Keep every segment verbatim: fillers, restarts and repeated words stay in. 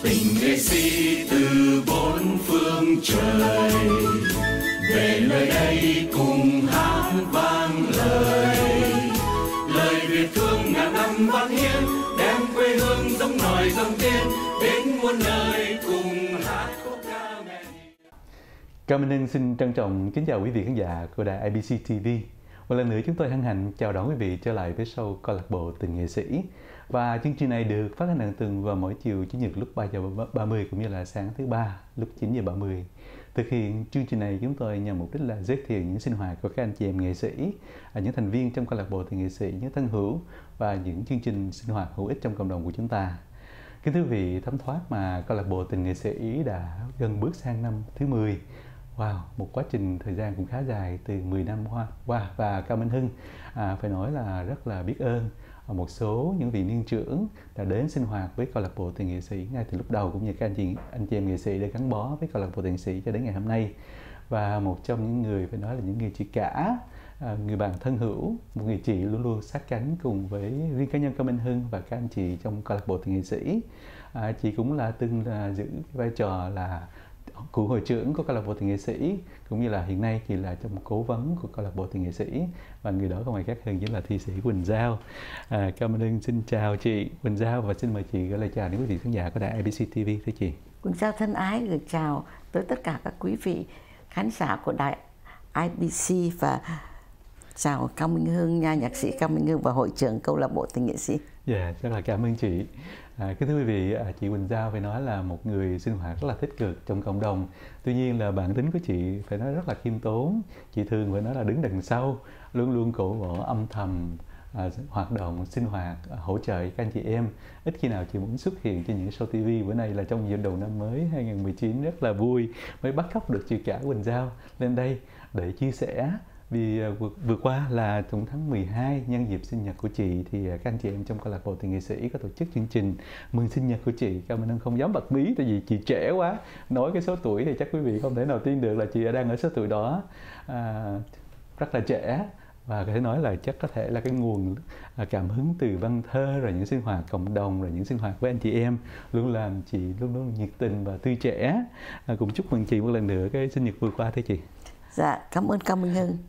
Tình nghệ sĩ từ bốn phương trời về nơi đây cùng hát vang lời lời Việt thương ngàn năm vang hiến, đem quê hương giống nòi giống tiên đến muôn nơi cùng hát khúc ca mẹ. Cao Minh Hưng xin trân trọng kính chào quý vị khán giả của đài i bê xê ti vi. Một lần nữa chúng tôi hân hạnh chào đón quý vị trở lại với show câu lạc bộ Tình nghệ sĩ. Và chương trình này được phát hành hàng tuần vào mỗi chiều chủ nhật lúc ba giờ ba mươi cũng như là sáng thứ ba lúc chín giờ ba mươi. Thực hiện chương trình này chúng tôi nhằm mục đích là giới thiệu những sinh hoạt của các anh chị em nghệ sĩ, những thành viên trong câu lạc bộ Tình nghệ sĩ, những thân hữu và những chương trình sinh hoạt hữu ích trong cộng đồng của chúng ta. Kính thưa quý vị, thấm thoát mà câu lạc bộ Tình nghệ sĩ đã gần bước sang năm thứ mười. Wow, một quá trình thời gian cũng khá dài, từ mười năm qua, qua và Cao Minh Hưng à, phải nói là rất là biết ơn một số những vị niên trưởng đã đến sinh hoạt với câu lạc bộ Tình nghệ sĩ ngay từ lúc đầu, cũng như các anh chị anh chị em nghệ sĩ đã gắn bó với câu lạc bộ Tình nghệ sĩ cho đến ngày hôm nay. Và một trong những người phải nói là những người chị cả, à, người bạn thân hữu, một người chị luôn luôn sát cánh cùng với riêng cá nhân Cao Minh Hưng và các anh chị trong câu lạc bộ Tình nghệ sĩ. À, chị cũng là từng là giữ cái vai trò là cựu hội trưởng của câu lạc bộ Tình nghệ sĩ, cũng như là hiện nay chị là trong cố vấn của câu lạc bộ Tình nghệ sĩ, và người đó không ai khác hơn chính là thi sĩ Quỳnh Giao. À, cảm ơn, xin chào chị Quỳnh Giao và xin mời chị gửi lời chào đến quý vị khán giả của đài i bê xê ti vi. Thưa chị. Quỳnh Giao thân ái gửi chào tới tất cả các quý vị khán giả của đài i bê xê và chào Cao Minh Hưng, nha nhạc sĩ Cao Minh Hưng và hội trưởng câu lạc bộ Tình nghệ sĩ. Dạ, yeah, rất là cảm ơn chị. À, kính thưa quý vị, chị Quỳnh Giao phải nói là một người sinh hoạt rất là tích cực trong cộng đồng. Tuy nhiên là bản tính của chị phải nói rất là khiêm tốn. Chị thường phải nói là đứng đằng sau, luôn luôn cổ vũ âm thầm à, hoạt động, sinh hoạt, à, hỗ trợ các anh chị em. Ít khi nào chị muốn xuất hiện trên những show ti vi. Bữa nay là trong dịp đầu năm mới hai không một chín rất là vui mới bắt cóc được chị cả Quỳnh Giao lên đây để chia sẻ. Vì vừa, vừa qua là trong tháng mười hai, nhân dịp sinh nhật của chị thì các anh chị em trong câu lạc bộ Tình nghệ sĩ có tổ chức chương trình mừng sinh nhật của chị. Cao Minh Hưng không dám bật mí tại vì chị trẻ quá, nói cái số tuổi thì chắc quý vị không thể nào tin được là chị đang ở số tuổi đó, à, rất là trẻ. Và có thể nói là chắc có thể là cái nguồn cảm hứng từ văn thơ, rồi những sinh hoạt cộng đồng, rồi những sinh hoạt với anh chị em luôn làm chị luôn luôn nhiệt tình và tươi trẻ. À, cũng chúc mừng chị một lần nữa cái sinh nhật vừa qua thưa chị. Dạ, cảm ơn Cao Minh Hưng.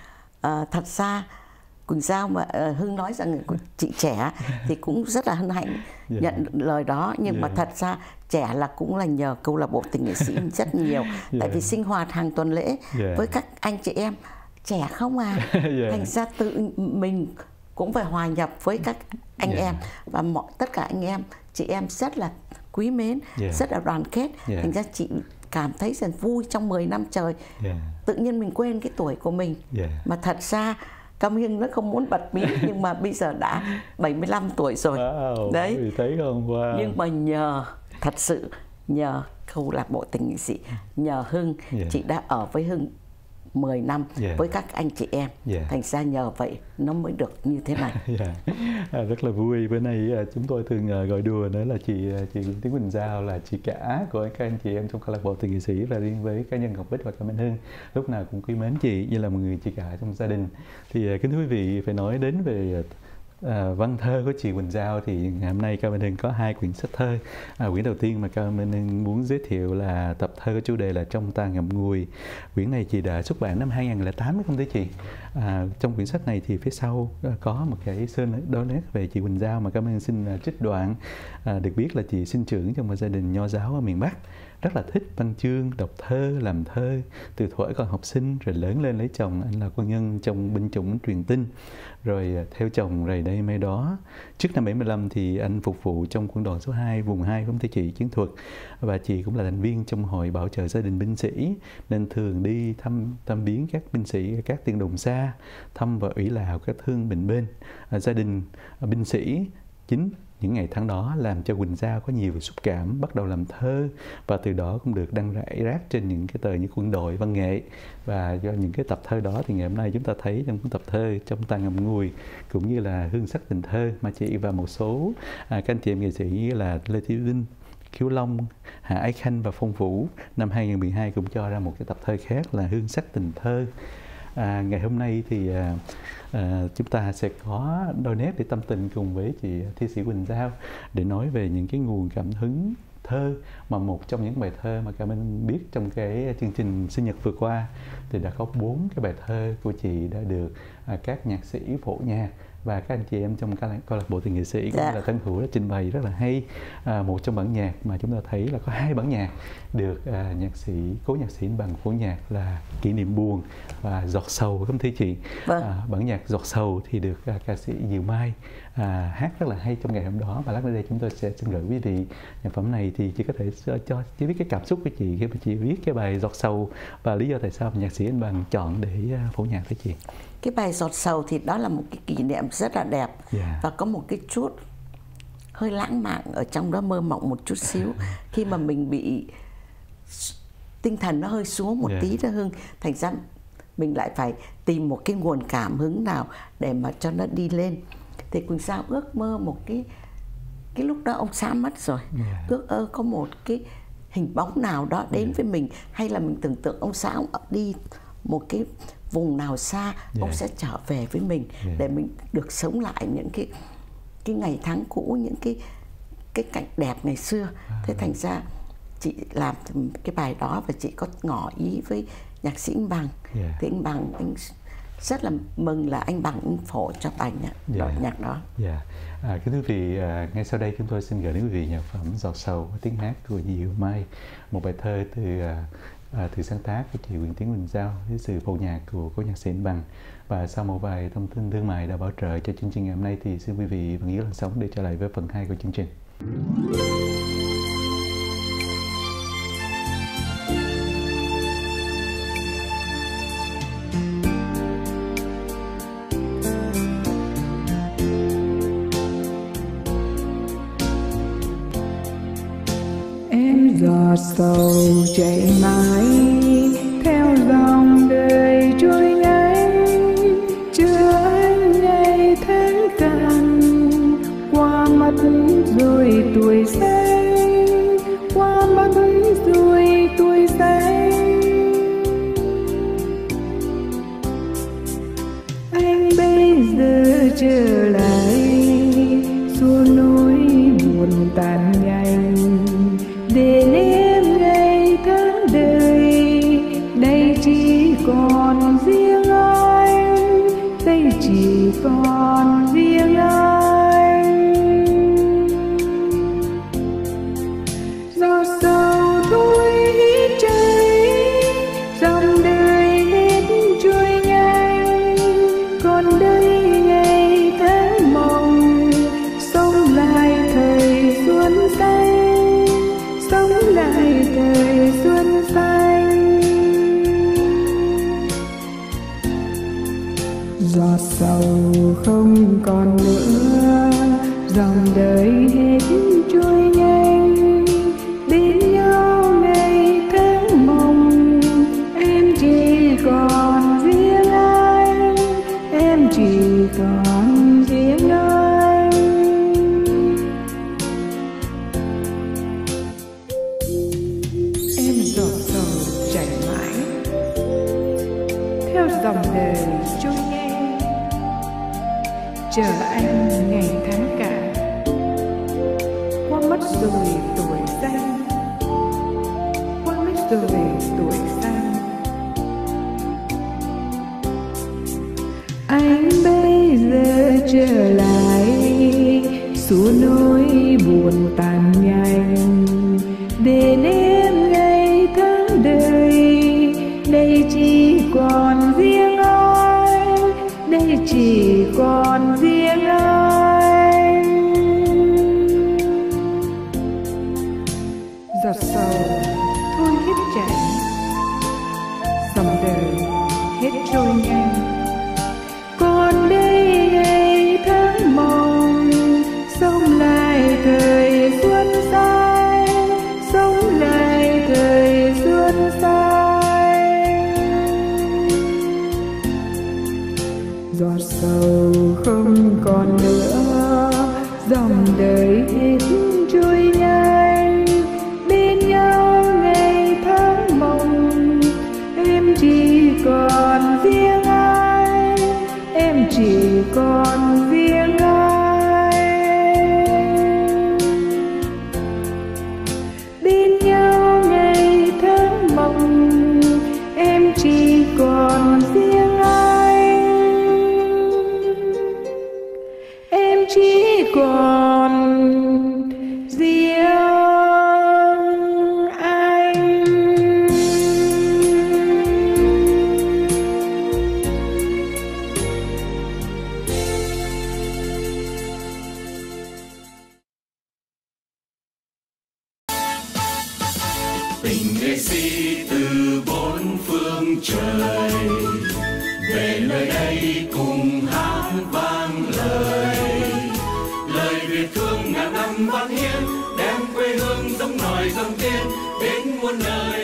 À, thật ra Quỳnh Giao mà uh, Hưng nói rằng chị trẻ thì cũng rất là hân hạnh yeah. nhận lời đó, nhưng yeah. mà thật ra trẻ là cũng là nhờ câu lạc bộ Tình nghệ sĩ rất nhiều. yeah. Tại vì sinh hoạt hàng tuần lễ yeah. với các anh chị em trẻ không à, yeah. thành ra tự mình cũng phải hòa nhập với các anh yeah. em, và mọi tất cả anh em chị em rất là quý mến, yeah. rất là đoàn kết. yeah. Thành ra chị cảm thấy rất vui trong mười năm trời. yeah. Tự nhiên mình quên cái tuổi của mình. yeah. Mà thật ra Cao Minh Hưng nó không muốn bật mí nhưng mà bây giờ đã bảy mươi lăm tuổi rồi. Wow, đấy thấy không? Wow. Nhưng mà nhờ, thật sự nhờ câu lạc bộ Tình nghệ sĩ, nhờ Hưng, yeah. chị đã ở với Hưng mười năm yeah. với các anh chị em. yeah. Thành ra nhờ vậy nó mới được như thế này. yeah. à, rất là vui. Bữa nay à, chúng tôi thường à, gọi đùa nữa là chị chị Tiến Quỳnh Giao là chị cả của các anh chị em trong câu lạc bộ Tình nghệ sĩ, và riêng với cá nhân Ngọc Bích và Cao Minh Hưng lúc nào cũng quý mến chị như là một người chị cả trong gia đình. Thì à, kính thưa quý vị, phải nói đến về À, văn thơ của chị Quỳnh Giao thì ngày hôm nay Cao Minh Hưng có hai quyển sách thơ. À, quyển đầu tiên mà Cao Minh Hưng muốn giới thiệu là tập thơ có chủ đề là Trong ta ngậm ngùi. Quyển này chị đã xuất bản năm hai không không tám không thưa chị? À, trong quyển sách này thì phía sau có một cái sơn đo nét về chị Quỳnh Giao mà Cao Minh Hưng xin trích đoạn. À, được biết là chị sinh trưởng trong một gia đình nho giáo ở miền Bắc, rất là thích văn chương, đọc thơ, làm thơ. Từ thuở còn học sinh rồi lớn lên lấy chồng, anh là quân nhân trong binh chủng truyền tin, rồi theo chồng rày đây mai đó. Trước năm bảy mươi lăm thì anh phục vụ trong quân đoàn số hai vùng hai của chị chiến thuật, và chị cũng là thành viên trong hội bảo trợ gia đình binh sĩ nên thường đi thăm thăm viếng các binh sĩ các tiền đồn xa, thăm và ủy lào các thương bệnh binh. À, gia đình à, binh sĩ chính những ngày tháng đó làm cho Quỳnh Giao có nhiều xúc cảm, bắt đầu làm thơ, và từ đó cũng được đăng rải rác trên những cái tờ như Quân đội, Văn nghệ. Và do những cái tập thơ đó thì ngày hôm nay chúng ta thấy trong cuốn tập thơ Trong ta ngậm ngùi cũng như là Hương sắc tình thơ mà chị và một số à, các anh chị em nghệ sĩ như là Lê Thị Vinh, Kiều Long, Hạ Ái Khanh và Phong Vũ năm hai không một hai cũng cho ra một cái tập thơ khác là Hương sắc tình thơ. À, ngày hôm nay thì à, à, chúng ta sẽ có đôi nét để tâm tình cùng với chị thi sĩ Quỳnh Giao để nói về những cái nguồn cảm hứng thơ, mà một trong những bài thơ mà Carmen biết trong cái chương trình sinh nhật vừa qua thì đã có bốn cái bài thơ của chị đã được à, các nhạc sĩ phổ nhạc và các anh chị em trong câu lạc bộ tình nghệ sĩ cũng như là thân hữu đã trình bày rất là hay. À, một trong bản nhạc mà chúng ta thấy là có hai bản nhạc được à, nhạc sĩ cố nhạc sĩ bằng phổ nhạc là Kỷ niệm buồn và Giọt sầu, không thưa chị. Vâng. À, bản nhạc Giọt sầu thì được à, ca sĩ Diệu Mai à, hát rất là hay trong ngày hôm đó, và lát nữa đây chúng tôi sẽ xin gửi quý vị nhạc phẩm này. Thì chị có thể cho chị biết cái cảm xúc của chị khi mà chị viết cái bài Giọt sầu và lý do tại sao nhạc sĩ Anh Bằng chọn để à, phổ nhạc với chị. Cái bài Giọt sầu thì đó là một cái kỷ niệm rất là đẹp, yeah. và có một cái chút hơi lãng mạn ở trong đó, mơ mộng một chút xíu khi mà mình bị tinh thần nó hơi xuống một yeah. tí đó Hưng, thành ra mình lại phải tìm một cái nguồn cảm hứng nào để mà cho nó đi lên. Thì Quỳnh Giao ước mơ một cái cái lúc đó ông xã mất rồi, yeah. ước ơ có một cái hình bóng nào đó đến yeah. với mình, hay là mình tưởng tượng ông xã ông đi một cái vùng nào xa, yeah. ông sẽ trở về với mình, yeah. để mình được sống lại những cái cái ngày tháng cũ, những cái cái cảnh đẹp ngày xưa. À, thế thành ra chị làm cái bài đó và chị có ngỏ ý với nhạc sĩ Anh Bằng, yeah. thì anh Bằng anh rất là mừng là anh Bằng anh phổ cho bài nhạc, yeah. nhạc đó. Yeah. À, kính thưa quý vị, à, ngay sau đây chúng tôi xin gửi đến quý vị nhạc phẩm Giọt sầu với tiếng hát của Diệu Mai, một bài thơ từ à, À, từ sáng tác của chị Nguyễn Tiến Quỳnh Giao với sự phổ nhạc của cố nhạc sĩ Anh Bằng. Và sau một vài thông tin thương mại đã bảo trợ cho chương trình ngày hôm nay thì xin quý vị và nghĩ lần sống để trở lại với phần hai của chương trình. Giọt sầu chạy mãi theo dòng đời trôi nhanh, chưa anh ngày tháng cạn, qua mất rồi tuổi xanh, qua mất rồi tuổi xanh. Anh bây giờ trở lại xua nỗi buồn tàn nhanh, để nếm ngày tháng đời. Đây chỉ còn riêng anh, đây chỉ còn riêng anh. Giọt sầu thôi hít cháy, dòng đời hết trôi nhanh, còn đây ngày tháng mộng, sống lại thời xuân xanh, sống lại thời xuân xanh. Giọt sầu không còn nữa, dòng đời hết trôi nhanh, bên nhau ngày tháng mộng. Em chỉ còn riêng anh, em chỉ còn riêng anh. Em giọt sầu chảy mãi theo dòng đời trôi nhanh, chờ anh ngày tháng cạn, qua mất rồi tuổi xanh, qua mất rồi tuổi xanh. Anh bây giờ trở lại xua nỗi buồn tàn nhanh, để nếm ngày tháng đời. Đây chỉ còn riêng anh, đây chỉ còn riêng anh. Giọt sầu thôi hết chảy, dòng đời hết trôi nhanh, còn đây ngày tháng mộng, sống lại thời xuân xanh, sống lại thời xuân xanh. Giọt sầu không còn nữa, dòng đời hết trôi nhanh, bên nhau ngày tháng mộng. chỉ còn riêng anh. Tình nghệ sĩ từ bốn phương trời về nơi đây cùng hát vang lời, lời Việt thương ngàn năm văn hiến, đem quê hương giống nòi giống tiên đến muôn nơi.